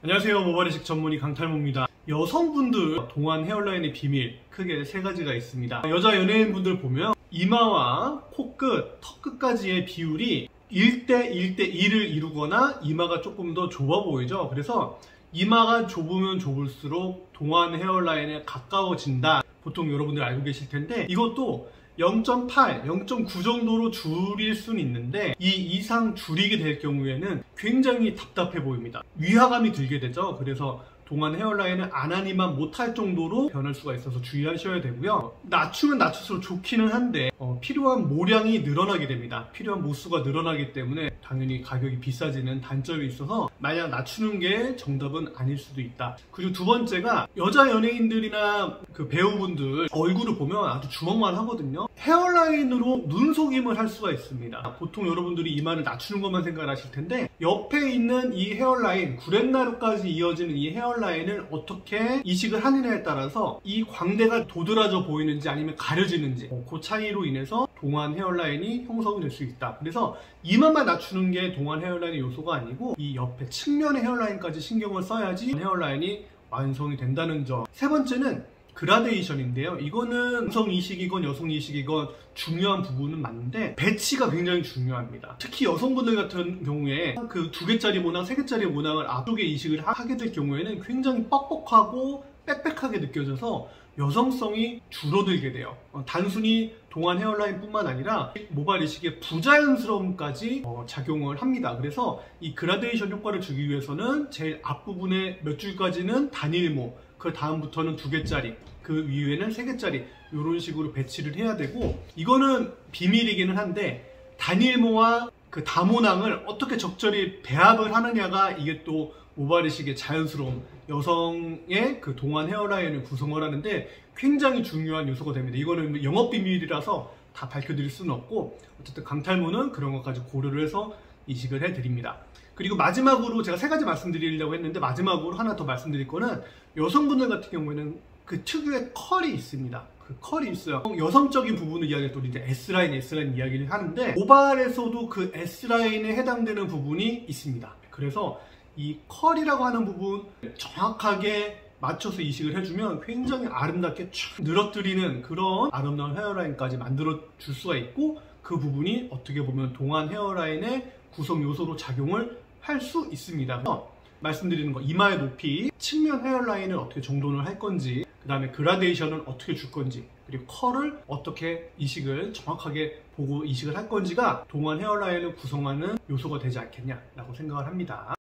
안녕하세요. 모발이식 전문의 강탈모입니다. 여성분들 동안 헤어라인의 비밀 크게 세 가지가 있습니다. 여자 연예인분들 보면 이마와 코끝, 턱끝까지의 비율이 1대1대1을 이루거나 이마가 조금 더 좁아 보이죠. 그래서 이마가 좁으면 좁을수록 동안 헤어라인에 가까워진다. 보통 여러분들 알고 계실 텐데 이것도 0.8, 0.9 정도로 줄일 수는 있는데 이 이상 줄이게 될 경우에는 굉장히 답답해 보입니다. 위화감이 들게 되죠. 그래서 동안 헤어라인을 안하니만 못할 정도로 변할 수가 있어서 주의하셔야 되고요. 낮추면 낮출수록 좋기는 한데 필요한 모량이 늘어나게 됩니다. 필요한 모수가 늘어나기 때문에 당연히 가격이 비싸지는 단점이 있어서 만약 낮추는 게 정답은 아닐 수도 있다. 그리고 두 번째가 여자 연예인들이나 그 배우분들 얼굴을 보면 아주 주먹만 하거든요. 헤어라인으로 눈속임을 할 수가 있습니다. 보통 여러분들이 이마를 낮추는 것만 생각하실 텐데 옆에 있는 이 헤어라인, 구렛나루까지 이어지는 이 헤어라인을 어떻게 이식을 하느냐에 따라서 이 광대가 도드라져 보이는지 아니면 가려지는지 그 차이로 인해서 동안 헤어라인이 형성이 될 수 있다. 그래서 이마만 낮추는 게 동안 헤어라인의 요소가 아니고 이 옆에 측면의 헤어라인까지 신경을 써야지 헤어라인이 완성이 된다는 점. 세 번째는 그라데이션인데요. 이거는 남성 이식이건 여성 이식이건 중요한 부분은 맞는데 배치가 굉장히 중요합니다. 특히 여성분들 같은 경우에 그 2개짜리 모낭, 3개짜리 모낭을 앞쪽에 이식을 하게 될 경우에는 굉장히 뻑뻑하고 빽빽하게 느껴져서 여성성이 줄어들게 돼요. 단순히 동안 헤어라인 뿐만 아니라 모발 이식의 부자연스러움까지 작용을 합니다. 그래서 이 그라데이션 효과를 주기 위해서는 제일 앞부분에 몇 줄까지는 단일모, 그 다음부터는 2개짜리, 그 위에는 3개짜리 이런 식으로 배치를 해야 되고, 이거는 비밀이기는 한데 단일모와 그 다모낭을 어떻게 적절히 배합을 하느냐가 이게 또 모발 이식의 자연스러움, 여성의 그 동안 헤어라인을 구성을 하는데 굉장히 중요한 요소가 됩니다. 이거는 영업 비밀이라서 다 밝혀드릴 수는 없고, 어쨌든 강탈모는 그런 것까지 고려를 해서 이식을 해드립니다. 그리고 마지막으로 제가 3가지 말씀드리려고 했는데 마지막으로 하나 더 말씀드릴 거는 여성분들 같은 경우에는 그 특유의 컬이 있습니다. 그 컬이 있어요. 여성적인 부분을 이야기할 때 이제 S라인 이야기를 하는데 모발에서도 그 S라인에 해당되는 부분이 있습니다. 그래서 이 컬이라고 하는 부분 정확하게 맞춰서 이식을 해주면 굉장히 아름답게 쫙 늘어뜨리는 그런 아름다운 헤어라인까지 만들어 줄 수가 있고, 그 부분이 어떻게 보면 동안 헤어라인의 구성 요소로 작용을 할 수 있습니다. 말씀드리는 거, 이마의 높이, 측면 헤어라인을 어떻게 정돈을 할 건지, 그 다음에 그라데이션을 어떻게 줄 건지, 그리고 컬을 어떻게 이식을 정확하게 보고 이식을 할 건지가 동안 헤어라인을 구성하는 요소가 되지 않겠냐라고 생각을 합니다.